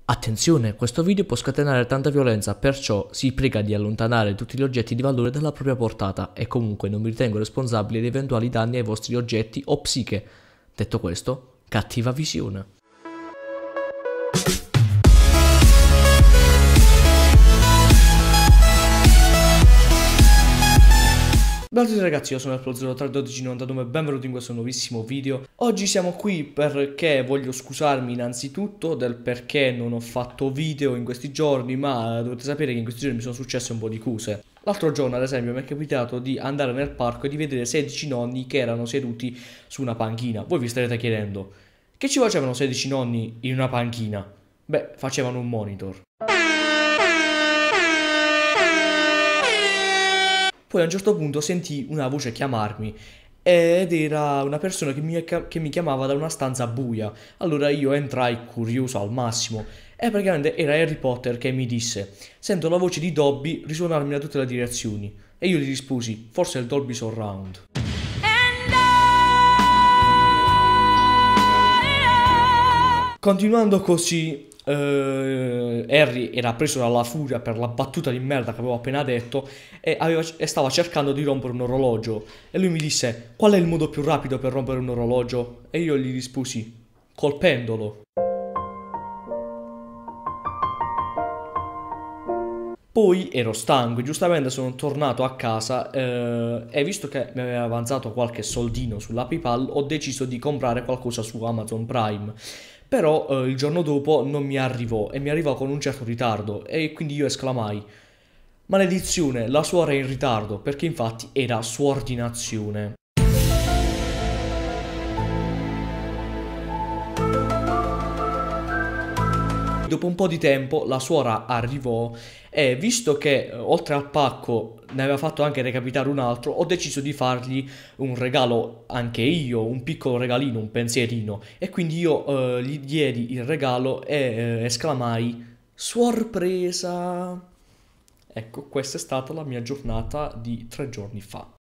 Attenzione, questo video può scatenare tanta violenza, perciò si prega di allontanare tutti gli oggetti di valore dalla propria portata e comunque non mi ritengo responsabile di eventuali danni ai vostri oggetti o psiche. Detto questo, cattiva visione. Buonasera ragazzi, io sono Apple031299 e benvenuti in questo nuovissimo video. Oggi siamo qui perché voglio scusarmi innanzitutto del perché non ho fatto video in questi giorni, ma dovete sapere che in questi giorni mi sono successe un po' di cose. L'altro giorno, ad esempio, mi è capitato di andare nel parco e di vedere 16 nonni che erano seduti su una panchina. Voi vi starete chiedendo, che ci facevano 16 nonni in una panchina? Beh, facevano un monitor. Poi a un certo punto sentii una voce chiamarmi ed era una persona che mi chiamava da una stanza buia. Allora io entrai curioso al massimo e praticamente era Harry Potter che mi disse: sento la voce di Dobby risuonarmi da tutte le direzioni. E io gli risposi: forse è il Dolby Surround. Continuando così, Harry era preso dalla furia per la battuta di merda che avevo appena detto e stava cercando di rompere un orologio. E lui mi disse: qual è il modo più rapido per rompere un orologio? E io gli risposi: colpendolo. Poi ero stanco, giustamente sono tornato a casa e visto che mi aveva avanzato qualche soldino sulla PayPal ho deciso di comprare qualcosa su Amazon Prime. Però il giorno dopo non mi arrivò e mi arrivò con un certo ritardo e quindi io esclamai: maledizione, la suora è in ritardo, perché infatti era su ordinazione. Dopo un po' di tempo la suora arrivò e visto che oltre al pacco ne aveva fatto anche recapitare un altro, ho deciso di fargli un regalo anche io, un piccolo regalino, un pensierino. E quindi io gli diedi il regalo e esclamai: sorpresa! Ecco, questa è stata la mia giornata di 3 giorni fa.